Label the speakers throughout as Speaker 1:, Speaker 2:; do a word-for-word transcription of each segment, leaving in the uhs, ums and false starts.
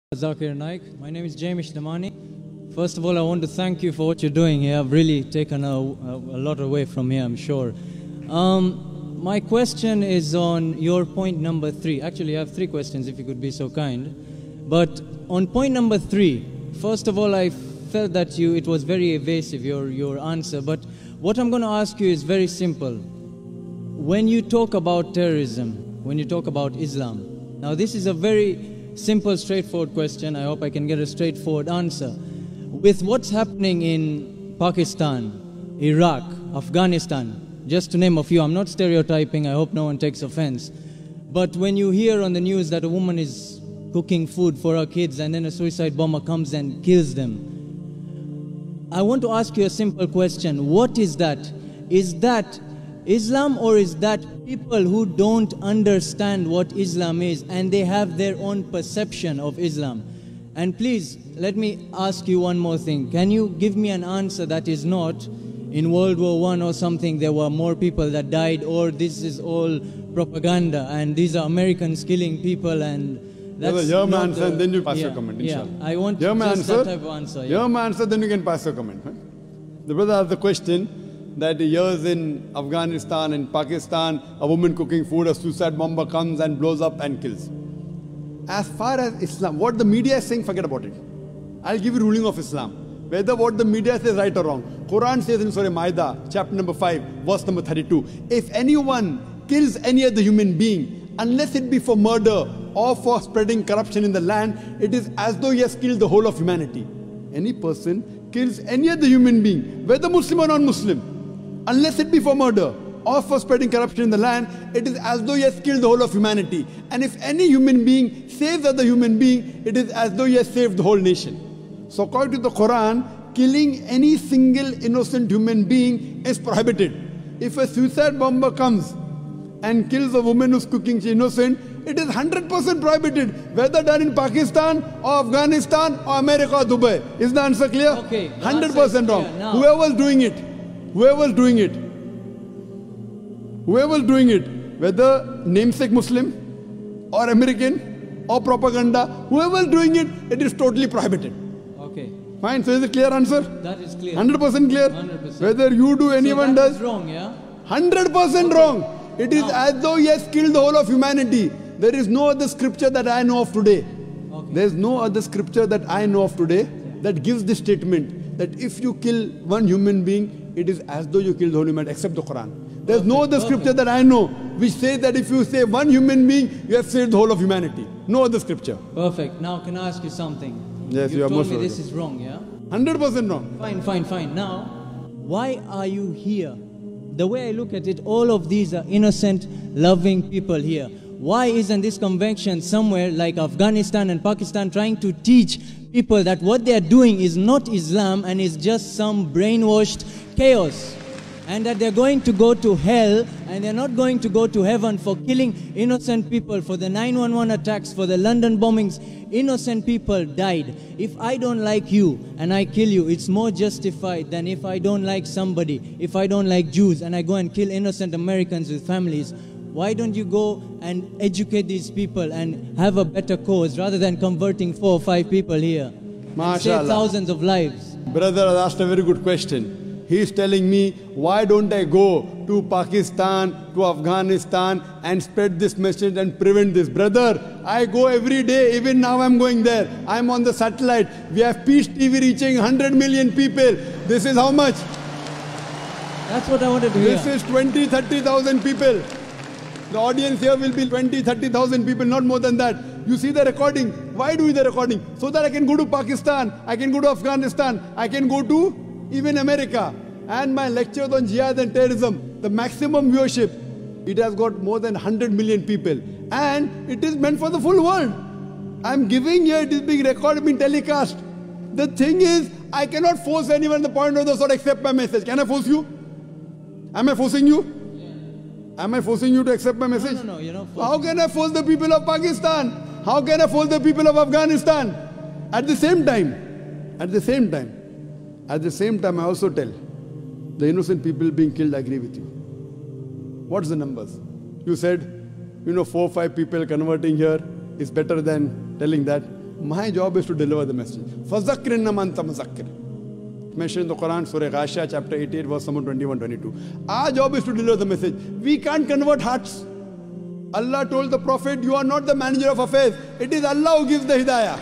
Speaker 1: Zakir Naik. My name is Jamish Damani. First of all, I want to thank you for what you're doing here. I've really taken a, a, a lot away from here, I'm sure. Um, my question is on your point number three. Actually, I have three questions, if you could be so kind. But on point number three, first of all, I felt that you it was very evasive, your, your answer. But what I'm going to ask you is very simple. When you talk about terrorism, when you talk about Islam, now this is a very simple, straightforward question. I hope I can get a straightforward answer. With what's happening in Pakistan, Iraq, Afghanistan, just to name a few, I'm not stereotyping, I hope no one takes offense. But when you hear on the news that a woman is cooking food for her kids and then a suicide bomber comes and kills them, I want to ask you a simple question. What is that? Is that Islam, or is that people who don't understand what Islam is and they have their own perception of Islam? And please, let me ask you one more thing. Can you give me an answer that is not in World War One or something there were more people that died, or this is all propaganda and these are Americans killing people and that's
Speaker 2: Your
Speaker 1: not
Speaker 2: answer,
Speaker 1: the,
Speaker 2: then you pass
Speaker 1: yeah,
Speaker 2: your comment,
Speaker 1: yeah.
Speaker 2: inshallah.
Speaker 1: I want
Speaker 2: your
Speaker 1: just
Speaker 2: answer,
Speaker 1: that type of answer. Yeah.
Speaker 2: Your answer, then you can pass your comment. Huh? The brother asked the question that years in Afghanistan and Pakistan, a woman cooking food, a suicide bomber comes and blows up and kills. As far as Islam, what the media is saying, forget about it. I'll give you ruling of Islam. Whether what the media says right or wrong. Quran says in Surah Maida, chapter number five, verse number thirty-two, if anyone kills any other human being, unless it be for murder or for spreading corruption in the land, it is as though he has killed the whole of humanity. Any person kills any other human being, whether Muslim or non-Muslim, unless it be for murder or for spreading corruption in the land, it is as though he has killed the whole of humanity. And if any human being saves other human being, it is as though he has saved the whole nation. So according to the Quran, killing any single innocent human being is prohibited. If a suicide bomber comes and kills a woman who's cooking, she's innocent, it is one hundred percent prohibited, whether done in Pakistan or Afghanistan or America or Dubai. Is the answer clear?
Speaker 1: Okay.
Speaker 2: one hundred percent wrong. Whoever's doing it, Whoever's doing it, whoever's doing it, whether namesake Muslim or American or propaganda, whoever's doing it, it is totally prohibited.
Speaker 1: Okay.
Speaker 2: Fine, so is it clear answer?
Speaker 1: That is clear.
Speaker 2: one hundred percent clear?
Speaker 1: one hundred percent.
Speaker 2: Whether you do, anyone
Speaker 1: so that
Speaker 2: does.
Speaker 1: is wrong, yeah?
Speaker 2: one hundred percent okay. Wrong. It is
Speaker 1: now,
Speaker 2: as though he has killed the whole of humanity. There is no other scripture that I know of today.
Speaker 1: Okay.
Speaker 2: There is no other scripture that I know of today that gives this statement that if you kill one human being, it is as though you killed the whole humanity, except the Quran. There is no other
Speaker 1: Perfect.
Speaker 2: scripture that I know which says that if you save one human being, you have saved the whole of humanity. No other scripture.
Speaker 1: Perfect. Now, can I ask you something?
Speaker 2: Yes,
Speaker 1: you
Speaker 2: you are
Speaker 1: told
Speaker 2: most
Speaker 1: me this
Speaker 2: welcome.
Speaker 1: is wrong, yeah?
Speaker 2: one hundred percent wrong.
Speaker 1: Fine, fine, fine. Now, why are you here? The way I look at it, all of these are innocent, loving people here. Why isn't this convention somewhere like Afghanistan and Pakistan trying to teach people that what they are doing is not Islam and is just some brainwashed chaos? And that they're going to go to hell and they're not going to go to heaven for killing innocent people, for the nine one one attacks, for the London bombings. Innocent people died. If I don't like you and I kill you, it's more justified than if I don't like somebody, if I don't like Jews and I go and kill innocent Americans with families. Why don't you go and educate these people and have a better cause rather than converting four or five people here? And save thousands of lives.
Speaker 2: Brother has asked a very good question. He is telling me, why don't I go to Pakistan, to Afghanistan and spread this message and prevent this? Brother, I go every day, even now I'm going there. I'm on the satellite. We have Peace T V reaching one hundred million people. This is how much?
Speaker 1: That's what I wanted to hear.
Speaker 2: This is twenty, thirty thousand people. The audience here will be twenty, thirty thousand people, not more than that. You see the recording. Why do the recording? So that I can go to Pakistan, I can go to Afghanistan, I can go to even America. And my lectures on jihad and terrorism, the maximum viewership, it has got more than one hundred million people. And it is meant for the full world. I'm giving here, it is being recorded, being telecast. The thing is, I cannot force anyone the point of the sword accept my message. Can I force you? Am I forcing you? Yeah. Am I forcing you to accept my message?
Speaker 1: No, no, no, you're not forcing.
Speaker 2: How can I force the people of Pakistan? How can I force the people of Afghanistan? At the same time, at the same time, at the same time, I also tell the innocent people being killed, I agree with you. What's the numbers? You said, you know, four or five people converting here is better than telling that. My job is to deliver the message. فَذَكِّرْ إِنَّمَا أَنْتَ مُذَكِّرٌ. Mentioned in the Quran, Surah Ghashiyah, chapter eighty-eight, verse number twenty-one twenty-two. Our job is to deliver the message. We can't convert hearts. Allah told the Prophet, you are not the manager of affairs. It is Allah who gives the hidayah.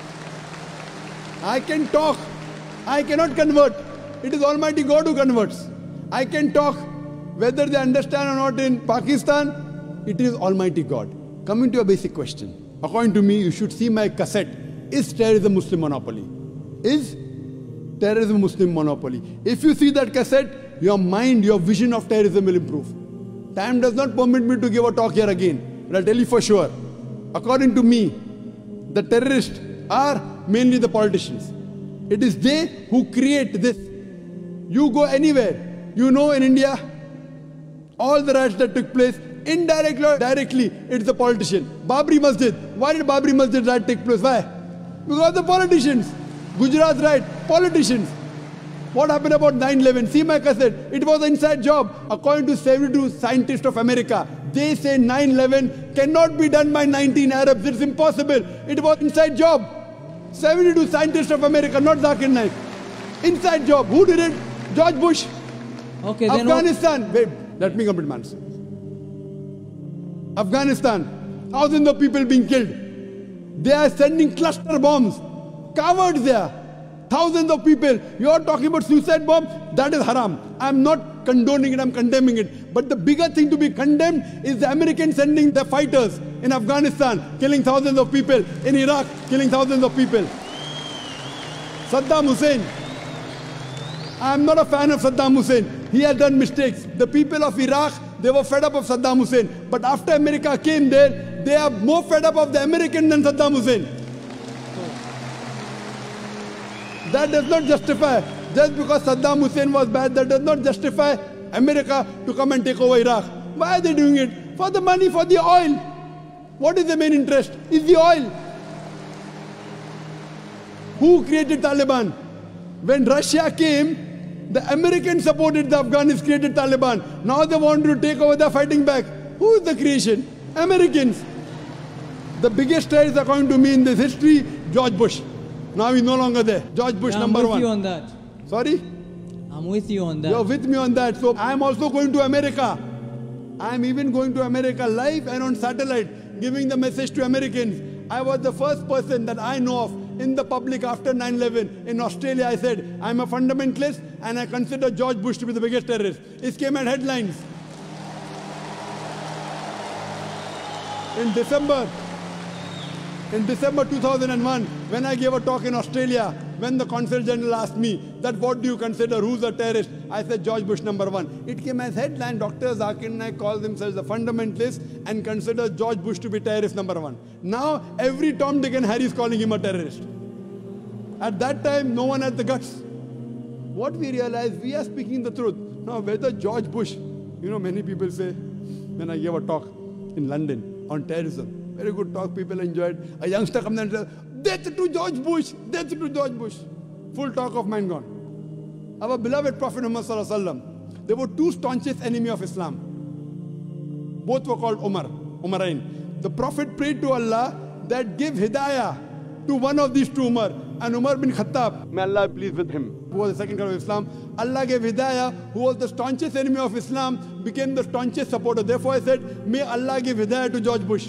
Speaker 2: I can talk. I cannot convert. It is Almighty God who converts. I can talk. Whether they understand or not in Pakistan, it is Almighty God. Coming to a basic question. According to me, you should see my cassette. Is terrorism Muslim monopoly? Is terrorism Muslim monopoly? If you see that cassette, your mind, your vision of terrorism will improve. Time does not permit me to give a talk here again. But I'll tell you for sure. According to me, the terrorists are mainly the politicians. It is they who create this. You go anywhere. You know in India, all the riots that took place, indirectly or directly, it's the politician. Babri Masjid. Why did Babri Masjid riot take place? Why? Because the politicians. Gujarat riot, politicians. What happened about nine eleven? See my cassette. It was an inside job. According to seventy-two scientists of America, they say nine eleven cannot be done by nineteen Arabs. It's impossible. It was inside job. seventy-two scientists of America, not Zakir Naik. Inside job. Who did it? George Bush.
Speaker 1: Okay,
Speaker 2: Afghanistan. Wait, let me complete my answer. Afghanistan. Thousands of people being killed. They are sending cluster bombs. Cowards there. Thousands of people. You are talking about suicide bomb? That is haram. I am not condoning it, I am condemning it. But the bigger thing to be condemned is the Americans sending their fighters in Afghanistan, killing thousands of people. In Iraq, killing thousands of people. Saddam Hussein. I am not a fan of Saddam Hussein. He has done mistakes. The people of Iraq, they were fed up of Saddam Hussein. But after America came there, they are more fed up of the American than Saddam Hussein. That does not justify, just because Saddam Hussein was bad, that does not justify America to come and take over Iraq. Why are they doing it? For the money, for the oil. What is the main interest? Is the oil. Who created Taliban? When Russia came, the Americans supported the Afghans, created Taliban. Now they want to take over, they're fighting back. Who is the creation? Americans. The biggest terrorist, according to me, in this history, George Bush. Now he's no longer there. George Bush,
Speaker 1: yeah,
Speaker 2: number
Speaker 1: I'm with
Speaker 2: one.
Speaker 1: you on that.
Speaker 2: Sorry?
Speaker 1: I'm with you on that.
Speaker 2: You're with me on that. So I'm also going to America. I'm even going to America live and on satellite, giving the message to Americans. I was the first person that I know of in the public after nine eleven. In Australia, I said, I'm a fundamentalist and I consider George Bush to be the biggest terrorist. It came at headlines. In December, in December two thousand one, when I gave a talk in Australia, when the Consul General asked me that what do you consider, who's a terrorist? I said George Bush number one. It came as headline, Doctor Zakir Naik calls himself a fundamentalist and considers George Bush to be terrorist number one. Now every Tom, Dick and Harry is calling him a terrorist. At that time, no one had the guts. What we realized, we are speaking the truth. Now whether George Bush, you know many people say, when I gave a talk in London on terrorism, very good talk, people enjoyed. A youngster comes and says, death to George Bush, death to George Bush. Full talk of mine gone. Our beloved Prophet Muhammad sallallahu alaihi wasallam, there were two staunchest enemies of Islam. Both were called Umar, Umarain. The Prophet prayed to Allah that give hidayah to one of these two Umar. And Umar bin Khattab, may Allah be pleased with him, who was the second caliph of Islam. Allah gave hidayah, who was the staunchest enemy of Islam, became the staunchest supporter. Therefore I said, may Allah give hidayah to George Bush.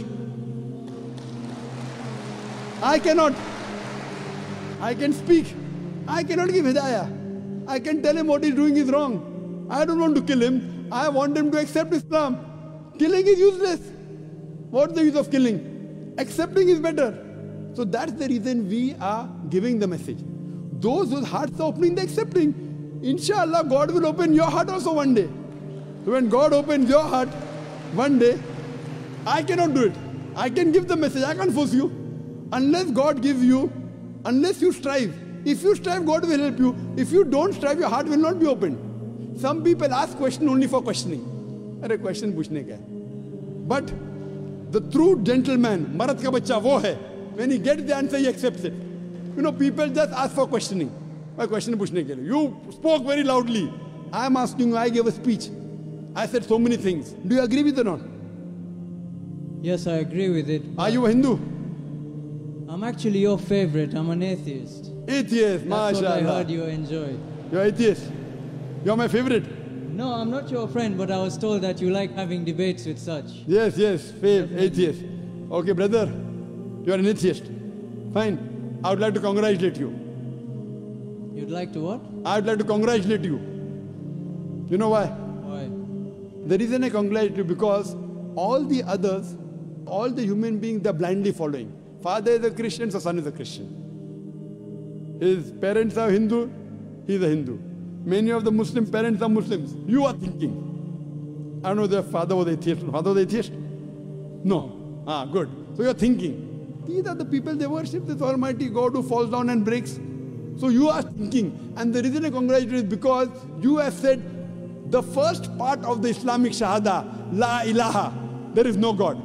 Speaker 2: I cannot. I can speak. I cannot give hidayah. I can tell him what he's doing is wrong. I don't want to kill him. I want him to accept Islam. Killing is useless. What's the use of killing? Accepting is better. So that's the reason we are giving the message. Those whose hearts are opening, they're accepting. Inshallah, God will open your heart also one day. So when God opens your heart one day, I cannot do it. I can give the message. I can't force you. Unless God gives you, unless you strive. If you strive, God will help you. If you don't strive, your heart will not be opened. Some people ask question only for questioning. Arey question puchne ka hai. But the true gentleman, Marat ka bachcha wo hai. When he gets the answer, he accepts it. You know, people just ask for questioning. Why question puchne ke liye? You spoke very loudly. I am asking you, I gave a speech. I said so many things. Do you agree with it or not?
Speaker 1: Yes, I agree with it.
Speaker 2: Are you a Hindu?
Speaker 1: I'm actually your favorite. I'm an atheist.
Speaker 2: Atheist,
Speaker 1: That's what I
Speaker 2: mashallah.
Speaker 1: heard you enjoy.
Speaker 2: You're atheist. You're my favorite.
Speaker 1: No, I'm not your friend, but I was told that you like having debates with such.
Speaker 2: Yes, yes, faith, atheist. Okay, brother, you're an atheist. Fine. I would like to congratulate you.
Speaker 1: You'd like to what?
Speaker 2: I would like to congratulate you. You know why?
Speaker 1: Why?
Speaker 2: The reason I congratulate you because all the others, all the human beings, they're blindly following. Father is a Christian, so son is a Christian. His parents are Hindu, he's a Hindu. Many of the Muslim parents are Muslims. You are thinking. I don't know if their father was atheist. Father was atheist? No. Ah, good. So you're thinking. These are the people, they worship this Almighty God who falls down and breaks. So you are thinking. And the reason I congratulate you is because you have said the first part of the Islamic Shahada, La ilaha, there is no God.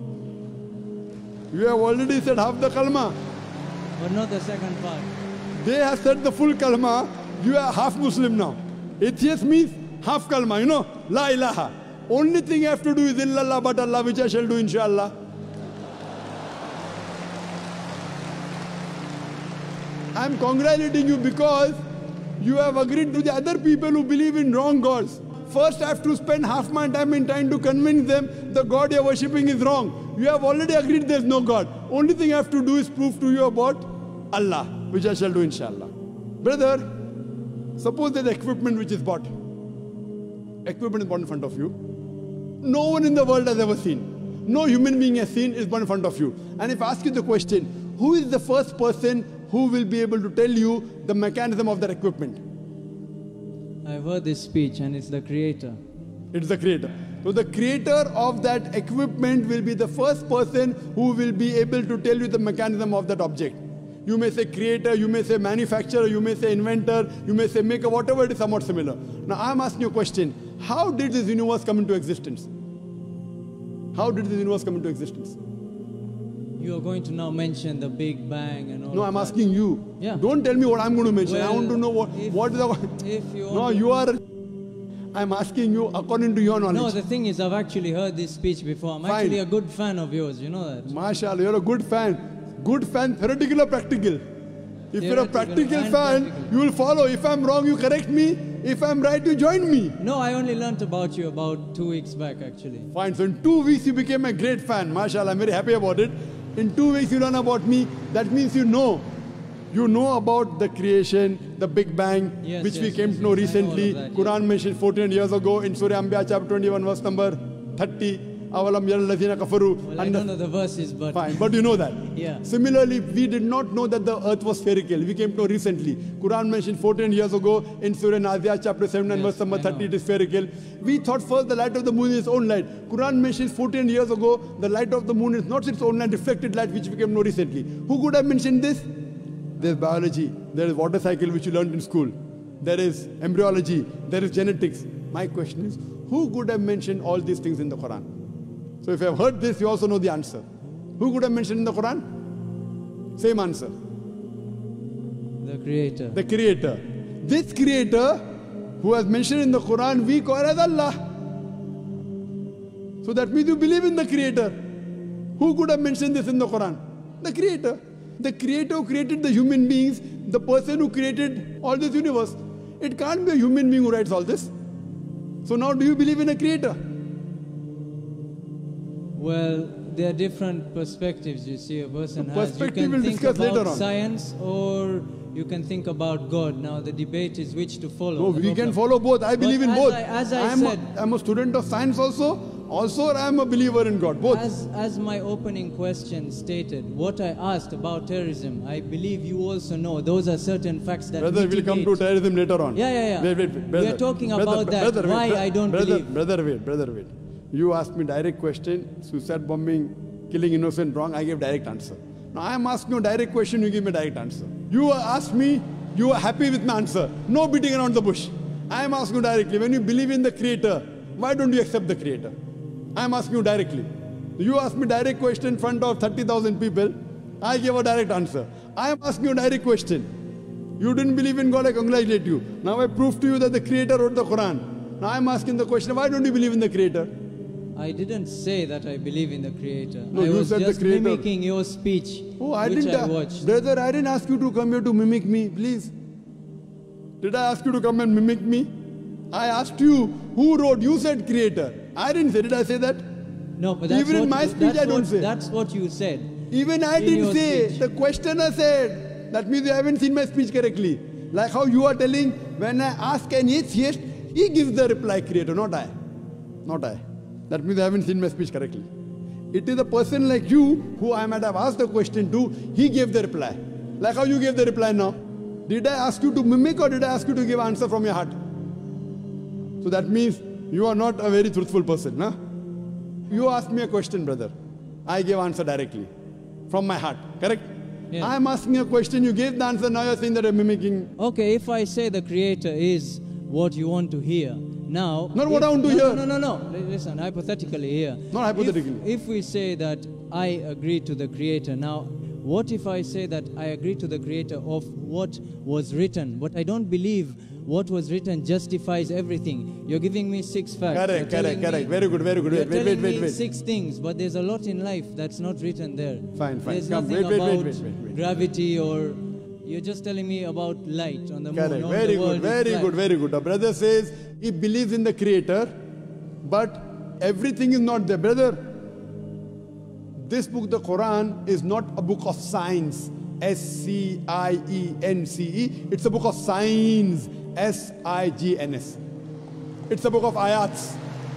Speaker 2: You have already said half the kalma.
Speaker 1: But not the second part.
Speaker 2: They have said the full kalma. You are half Muslim now. Atheist means half kalma, you know, La ilaha. Only thing you have to do is illallah but Allah, which I shall do inshallah. I am congratulating you because you have agreed to the other people who believe in wrong gods. First I have to spend half my time in trying to convince them the God you are worshipping is wrong. You have already agreed there is no God. Only thing I have to do is prove to you about Allah, which I shall do inshallah. Brother, suppose there's equipment which is bought. Equipment is bought in front of you. No one in the world has ever seen. No human being has seen is bought in front of you. And if I ask you the question, who is the first person who will be able to tell you the mechanism of that equipment?
Speaker 1: I've heard this speech and it's the creator.
Speaker 2: It's the creator. So the creator of that equipment will be the first person who will be able to tell you the mechanism of that object. You may say creator, you may say manufacturer, you may say inventor, you may say maker, whatever it is somewhat similar. Now I'm asking you a question. How did this universe come into existence? How did this universe come into existence?
Speaker 1: You are going to now mention the Big Bang and all
Speaker 2: No, I'm
Speaker 1: that.
Speaker 2: asking you.
Speaker 1: Yeah.
Speaker 2: Don't tell me what I'm going to mention.
Speaker 1: Well,
Speaker 2: I want to know what,
Speaker 1: if,
Speaker 2: what is the...
Speaker 1: If you
Speaker 2: No, you are... I'm asking you according to your knowledge.
Speaker 1: No, the thing is, I've actually heard this speech before. I'm
Speaker 2: Fine.
Speaker 1: actually a good fan of yours, you know that?
Speaker 2: MashaAllah, you're a good fan. Good fan, theoretical or practical? If you're a
Speaker 1: Theoretical
Speaker 2: practical
Speaker 1: and
Speaker 2: fan,
Speaker 1: practical.
Speaker 2: you will follow. If I'm wrong, you correct me. If I'm right, you join me.
Speaker 1: No, I only learnt about you about two weeks back, actually.
Speaker 2: Fine. So in two weeks, you became a great fan. MashaAllah, I'm very happy about it. In two weeks, you learn about me. That means you know. You know about the creation, the Big Bang,
Speaker 1: Yes,
Speaker 2: which
Speaker 1: yes,
Speaker 2: we came
Speaker 1: yes,
Speaker 2: to know
Speaker 1: yes, I know all
Speaker 2: recently.
Speaker 1: of that,
Speaker 2: Quran mentioned fourteen years ago in Surah Anbiya chapter twenty-one, verse number thirty. Avalam yara allazina kafaru.
Speaker 1: Well, I don't know the verses, but...
Speaker 2: Fine, but you know that.
Speaker 1: Yeah.
Speaker 2: Similarly, we did not know that the earth was spherical. We came to know recently. Quran mentioned fourteen years ago in Surah Nazi'at chapter seven and
Speaker 1: Yes,
Speaker 2: verse number
Speaker 1: I
Speaker 2: thirty,
Speaker 1: know.
Speaker 2: it is spherical. We thought first the light of the moon is its own light. Quran mentions fourteen years ago, the light of the moon is not its own light, reflected light, which we came to know recently. Who could have mentioned this? There is biology, there is water cycle, which you learned in school. There is embryology, there is genetics. My question is, who could have mentioned all these things in the Quran? So if you have heard this, you also know the answer. Who could have mentioned in the Quran? Same answer.
Speaker 1: The creator.
Speaker 2: The creator. This creator who has mentioned in the Quran, we call as Allah. So that means you believe in the creator. Who could have mentioned this in the Quran? The creator. The creator who created the human beings, the person who created all this universe. It can't be a human being who writes all this. So now do you believe in a creator?
Speaker 1: Well, there are different perspectives you see a person has. You
Speaker 2: Perspective
Speaker 1: can
Speaker 2: we'll
Speaker 1: think
Speaker 2: discuss later
Speaker 1: about
Speaker 2: on.
Speaker 1: science or you can think about God. Now the debate is which to follow.
Speaker 2: No,
Speaker 1: The
Speaker 2: we can
Speaker 1: problem-
Speaker 2: follow both. I believe in
Speaker 1: as
Speaker 2: both.
Speaker 1: I- as I
Speaker 2: am
Speaker 1: said-
Speaker 2: a, I'm a student of science also. Also, I am a believer in God. Both.
Speaker 1: As, as my opening question stated, what I asked about terrorism, I believe you also know those are certain facts that
Speaker 2: Brother, we'll come to
Speaker 1: mitigate-
Speaker 2: terrorism later on.
Speaker 1: Yeah, yeah, yeah.
Speaker 2: Wait, wait, wait.
Speaker 1: We
Speaker 2: Brother,
Speaker 1: are talking
Speaker 2: brother,
Speaker 1: about that,
Speaker 2: brother, wait,
Speaker 1: why
Speaker 2: bro-
Speaker 1: I don't
Speaker 2: brother,
Speaker 1: believe.
Speaker 2: Brother, wait, brother, wait. You asked me direct question, suicide bombing, killing innocent, wrong. I gave direct answer. Now I am asking you a direct question, you give me a direct answer. You asked me, you are happy with my answer. No beating around the bush. I am asking you directly, when you believe in the creator, why don't you accept the creator? I am asking you directly. You asked me direct question in front of thirty thousand people. I gave a direct answer. I am asking you a direct question. You didn't believe in God, I congratulate you. Now I prove to you that the creator wrote the Quran. Now I am asking the question, why don't you believe in the creator?
Speaker 1: I didn't say that I believe in the Creator.
Speaker 2: No,
Speaker 1: I
Speaker 2: you
Speaker 1: was
Speaker 2: said the
Speaker 1: just
Speaker 2: Creator.
Speaker 1: mimicking your speech,
Speaker 2: Oh, I
Speaker 1: which
Speaker 2: didn't.
Speaker 1: I watched.
Speaker 2: Brother, I didn't ask you to come here to mimic me, please. Did I ask you to come and mimic me? I asked you, who wrote? You said Creator. I didn't say. Did I say that?
Speaker 1: No, but that's
Speaker 2: Even in
Speaker 1: what,
Speaker 2: my
Speaker 1: you-
Speaker 2: speech,
Speaker 1: that's
Speaker 2: I don't
Speaker 1: what,
Speaker 2: say.
Speaker 1: That's what you said.
Speaker 2: Even I
Speaker 1: in
Speaker 2: didn't
Speaker 1: your
Speaker 2: say.
Speaker 1: speech.
Speaker 2: The questioner said. That means you haven't seen my speech correctly. Like how you are telling, when I ask an atheist, he gives the reply, Creator, not I. Not I. That means you haven't seen my speech correctly. It is a person like you, who I might have asked the question to, he gave the reply. Like how you gave the reply now. Did I ask you to mimic or did I ask you to give answer from your heart? So that means you are not a very truthful person, huh? You asked me a question, brother. I gave answer directly. From my heart, correct?
Speaker 1: Yeah.
Speaker 2: I am asking a question, you gave the answer, now you are saying that I am mimicking.
Speaker 1: Okay, if I say the Creator is what you want to hear, now...
Speaker 2: Not what
Speaker 1: if-
Speaker 2: I want to
Speaker 1: no,
Speaker 2: hear.
Speaker 1: No, no, no, no. Listen, hypothetically here.
Speaker 2: Not hypothetically.
Speaker 1: If, if we say that I agree to the Creator, now, what if I say that I agree to the Creator of what was written, but I don't believe what was written justifies everything? You're giving me six facts.
Speaker 2: Correct,
Speaker 1: You're
Speaker 2: correct,
Speaker 1: telling
Speaker 2: correct.
Speaker 1: me-
Speaker 2: Very good, very good.
Speaker 1: You're
Speaker 2: Wait, wait,
Speaker 1: telling
Speaker 2: wait,
Speaker 1: me
Speaker 2: wait.
Speaker 1: six things, but there's a lot in life that's not written there.
Speaker 2: Fine, fine.
Speaker 1: There's
Speaker 2: Come,
Speaker 1: nothing
Speaker 2: wait, wait,
Speaker 1: about
Speaker 2: wait, wait, wait, wait.
Speaker 1: gravity or... You're just telling me about light on the moon.
Speaker 2: Correct.
Speaker 1: on
Speaker 2: Very
Speaker 1: the world
Speaker 2: good,
Speaker 1: is
Speaker 2: very
Speaker 1: flat.
Speaker 2: good, very good. A brother says he believes in the Creator, but everything is not there. Brother, this book, the Quran, is not a book of science. S C I E N C E. It's a book of signs. S I G N S. It's a book of ayats.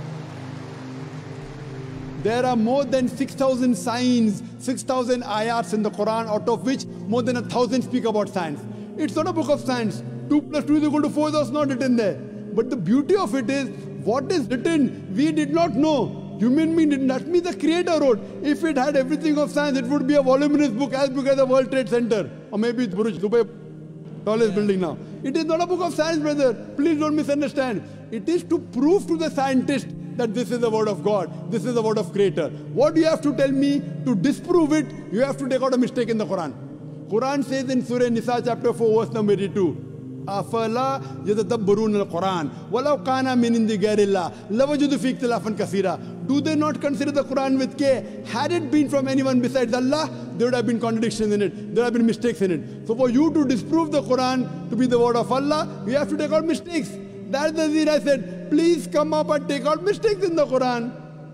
Speaker 2: There are more than six thousand signs, six thousand ayats in the Quran, out of which more than a thousand speak about science. It's not a book of science. two plus two is equal to four, that's not written there. But the beauty of it is, what is written, we did not know. Human being did not. That means the Creator wrote. If it had everything of science, it would be a voluminous book as big as the World Trade Center. Or maybe it's Burj Dubai, tallest building now. It is not a book of science, brother. Please don't misunderstand. It is to prove to the scientist that this is the word of God, this is the word of Creator. What do you have to tell me to disprove it? You have to take out a mistake in the Quran. Quran says in Surah Nisa chapter four verse number eighty-two, أَفَلَا يَتَدَبَّرُونَ الْقُرْآنَ وَلَوْ كَانَ مِنْ عِنْدِ غَيْرِ اللَّهِ لَوَجَدُوا فِيهِ اخْتِلَافًا كَثِيرًا. Do they not consider the Quran with care? Had it been from anyone besides Allah, there would have been contradictions in it, there would have been mistakes in it. So for you to disprove the Quran to be the word of Allah, you have to take out mistakes. That's the reason I said, please come up and take out mistakes in the Quran.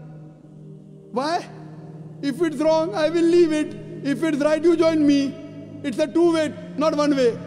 Speaker 2: Why? If it's wrong, I will leave it. If it's right, you join me. It's a two-way, not one way.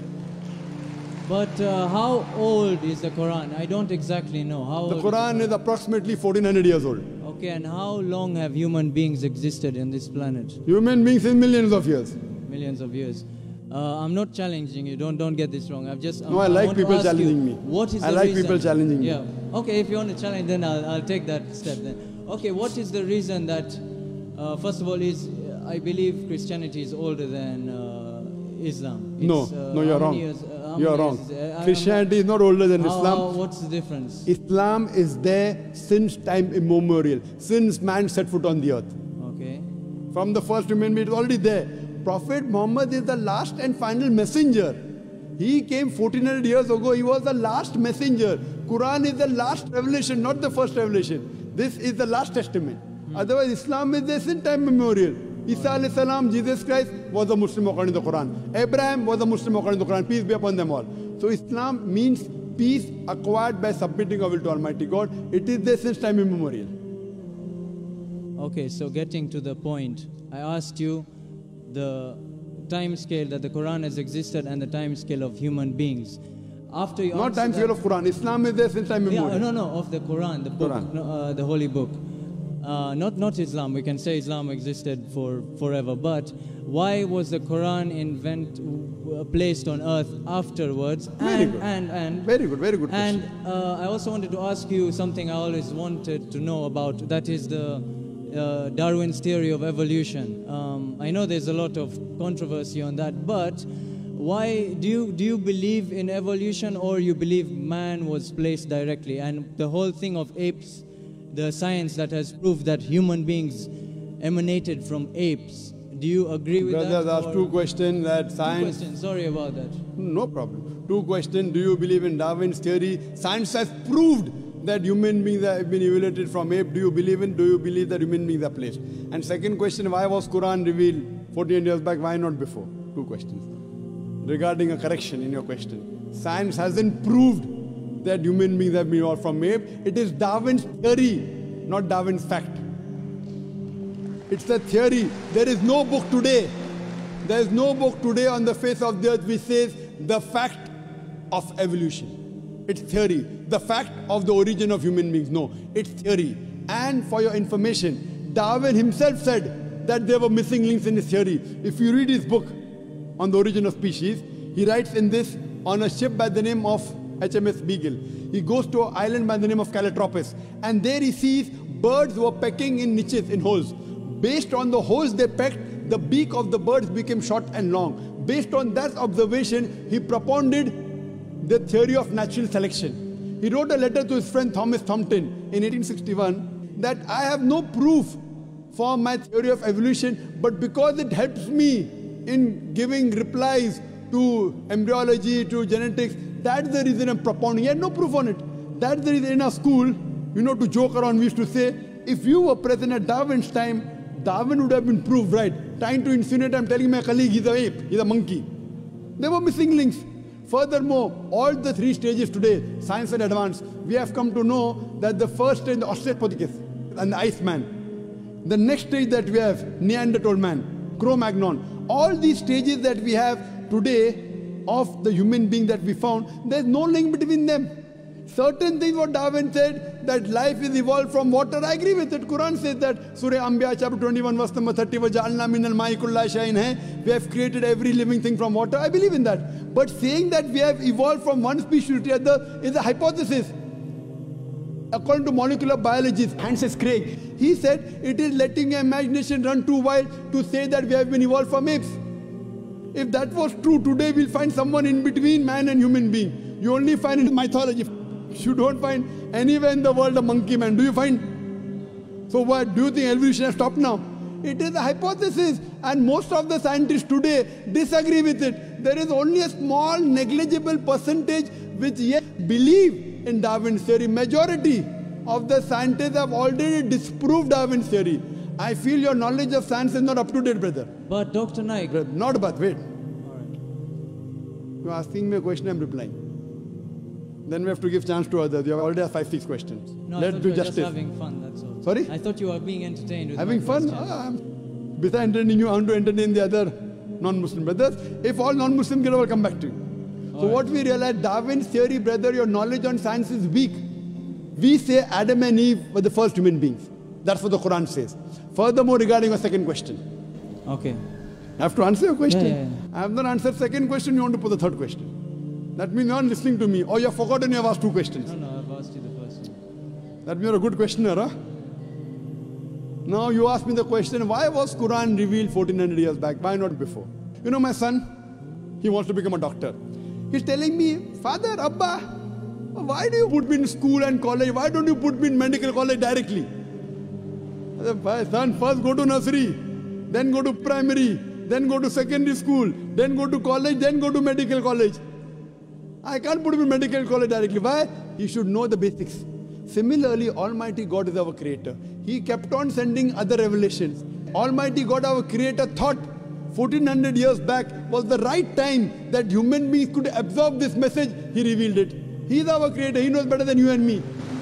Speaker 1: But uh, how old is the Quran? I don't exactly know. How
Speaker 2: The
Speaker 1: old
Speaker 2: Quran is approximately fourteen hundred years old.
Speaker 1: Okay, and how long have human beings existed in this planet?
Speaker 2: Human beings in millions of years.
Speaker 1: Millions of years. Uh, I'm not challenging you. Don't don't get this wrong. I've just.
Speaker 2: No,
Speaker 1: I'm,
Speaker 2: I like
Speaker 1: want to
Speaker 2: people
Speaker 1: ask you,
Speaker 2: challenging me.
Speaker 1: What is
Speaker 2: I
Speaker 1: the
Speaker 2: like
Speaker 1: reason?
Speaker 2: people challenging me.
Speaker 1: Yeah. Okay, if you want to challenge, then I'll I'll take that step then. Okay, what is the reason that? Uh, first of all, is uh, I believe Christianity is older than uh, Islam.
Speaker 2: No,
Speaker 1: It's, uh,
Speaker 2: no, you're
Speaker 1: how
Speaker 2: wrong.
Speaker 1: many years, uh, how
Speaker 2: You're
Speaker 1: many
Speaker 2: wrong.
Speaker 1: years is it? I- I'm
Speaker 2: Christianity is not older than
Speaker 1: not- how-
Speaker 2: Islam.
Speaker 1: how- what's the difference?
Speaker 2: Islam is there since time immemorial, since man set foot on the earth.
Speaker 1: Okay.
Speaker 2: From the first human being, it's already there. Prophet Muhammad is the last and final messenger. He came fourteen hundred years ago. He was the last messenger. Quran is the last revelation, not the first revelation. This is the last testament. Hmm. Otherwise, Islam is there since time immemorial. Isa alayhi salam, Jesus Christ, was a Muslim according to the Quran. Abraham was a Muslim according to the Quran. Peace be upon them all. So Islam means peace acquired by submitting our will to Almighty God. It is there since time immemorial.
Speaker 1: Okay, so getting to the point, I asked you the time scale that the Quran has existed and the time scale of human beings. After you
Speaker 2: Not
Speaker 1: answer
Speaker 2: time
Speaker 1: that-
Speaker 2: scale of Quran. Islam is there since time
Speaker 1: Yeah,
Speaker 2: immemorial.
Speaker 1: no, no, of the Quran, the book,
Speaker 2: Quran.
Speaker 1: no, uh, the holy book. Uh, not, not Islam. We can say Islam existed for forever. But why was the Quran invent, uh, placed on earth afterwards?
Speaker 2: Very
Speaker 1: and,
Speaker 2: good.
Speaker 1: And, and,
Speaker 2: Very good, very good
Speaker 1: and
Speaker 2: question.
Speaker 1: uh, I also wanted to ask you something I always wanted to know about. That is the uh, Darwin's theory of evolution. Um, I know there's a lot of controversy on that, but why do you do you believe in evolution, or you believe man was placed directly? And the whole thing of apes, the science that has proved that human beings emanated from apes. Do you agree with
Speaker 2: Brothers
Speaker 1: that?
Speaker 2: asked
Speaker 1: or-
Speaker 2: two questions that
Speaker 1: Two
Speaker 2: science...
Speaker 1: questions. Sorry about that.
Speaker 2: No problem. Two questions. Do you believe in Darwin's theory? Science has proved that human beings have been evoluted from ape? Do you believe in? Do you believe that human beings are placed? And second question, why was Quran revealed fourteen years back? Why not before? Two questions. Regarding a correction in your question. Science hasn't proved that human beings have been evolved from ape. It is Darwin's theory, not Darwin's fact. It's a theory. There is no book today. There is no book today on the face of the earth which says the fact of evolution. It's theory. The fact of the origin of human beings. No, it's theory. And for your information, Darwin himself said that there were missing links in his theory. If you read his book on the origin of species, he writes in this on a ship by the name of H M S Beagle. He goes to an island by the name of Calotropis, and there he sees birds were pecking in niches, in holes. Based on the holes they pecked, the beak of the birds became short and long. Based on that observation, he propounded the theory of natural selection. He wrote a letter to his friend Thomas Thompson in eighteen sixty-one that I have no proof for my theory of evolution, but because it helps me in giving replies to embryology, to genetics, that's the reason I'm propounding. He had no proof on it. That's the reason in our school, you know, to joke around, we used to say, if you were present at Darwin's time, Darwin would have been proved right. Trying to insinuate, I'm telling my colleague, he's an ape, he's a monkey. There were missing links. Furthermore, all the three stages today, science and advance, we have come to know that the first stage, the Australopithecus and the Iceman. The next stage that we have, Neanderthal man, Cro-Magnon. All these stages that we have today of the human being that we found, there's no link between them. Certain things what Darwin said, that life is evolved from water, I agree with it. Quran says that, Surah Anbiya chapter twenty-one verse number thirty, وَجَعَلْنَا مِنَ الْمَاءِ كُلَّ شَيْءٍ hai. We have created every living thing from water, I believe in that. But saying that we have evolved from one species to the other is a hypothesis. According to molecular biologist Francis Crick, he said it is letting your imagination run too wild to say that we have been evolved from apes. If that was true, today we'll find someone in between man and human being. You only find in mythology. You don't find anywhere in the world a monkey man. Do you find? So what? Do you think evolution has stopped now? It is a hypothesis, and most of the scientists today disagree with it. There is only a small negligible percentage which yet believe in Darwin's theory. Majority of the scientists have already disproved Darwin's theory. I feel your knowledge of science is not up to date, brother.
Speaker 1: But Doctor Naik...
Speaker 2: Not but, wait.
Speaker 1: All right.
Speaker 2: You're asking me a question, I'm replying. Then we have to give chance to others. You have already asked five, six questions.
Speaker 1: No,
Speaker 2: Let's
Speaker 1: I
Speaker 2: do
Speaker 1: we were
Speaker 2: justice.
Speaker 1: Just having fun, that's all.
Speaker 2: Sorry?
Speaker 1: I thought you were being entertained with
Speaker 2: Having
Speaker 1: my
Speaker 2: fun?
Speaker 1: questions.
Speaker 2: Ah, I'm, besides entertaining you, I want to entertain the other non-Muslim brothers. If all non-Muslim get over, come back to you. All so right. What we realize, Darwin's theory, brother, your knowledge on science is weak. We say Adam and Eve were the first human beings. That's what the Quran says. Furthermore, regarding your second question.
Speaker 1: Okay.
Speaker 2: I have to answer your question.
Speaker 1: Yeah, yeah, yeah.
Speaker 2: I have not answered second question, you want to put the third question. That means you are not listening to me, or you have forgotten you have asked two questions.
Speaker 1: No, no, I've asked you the first one.
Speaker 2: That means you're a good questioner, huh? Now you ask me the question, why was Quran revealed fourteen hundred years back? Why not before? You know my son, he wants to become a doctor. He's telling me, Father, Abba, why do you put me in school and college? Why don't you put me in medical college directly? I said, my son, first go to nursery, then go to primary, then go to secondary school, then go to college, then go to medical college. I can't put him in medical college directly. Why? He should know the basics. Similarly, Almighty God is our creator. He kept on sending other revelations. Almighty God, our creator, thought fourteen hundred years back was the right time that human beings could absorb this message. He revealed it. He is our creator. He knows better than you and me.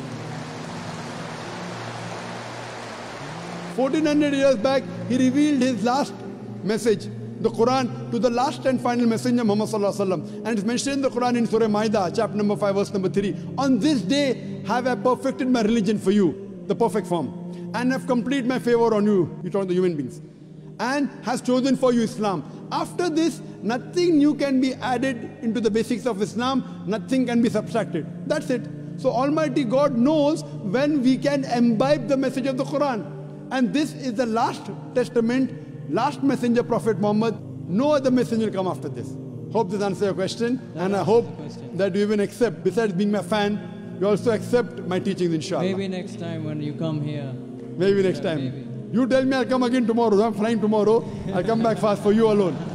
Speaker 2: fourteen hundred years back, he revealed his last message, the Quran, to the last and final messenger, Muhammad sallallahu alaihi wasallam. And it's mentioned in the Quran in Surah Ma'idah, chapter number five, verse number three. On this day have I perfected my religion for you, the perfect form, and have completed my favor on you, you talk the human beings, and has chosen for you Islam. After this, nothing new can be added into the basics of Islam, nothing can be subtracted. That's it. So Almighty God knows when we can imbibe the message of the Quran. And this is the last testament, last messenger, Prophet Muhammad. No other messenger will come after this. Hope this answers your question. That and I hope that you even accept, besides being my fan, you also accept my teachings, inshallah.
Speaker 1: Maybe next time when you come here.
Speaker 2: Maybe next time.
Speaker 1: Maybe.
Speaker 2: You tell me I'll come again tomorrow. I'm flying tomorrow. I'll come back fast for you alone.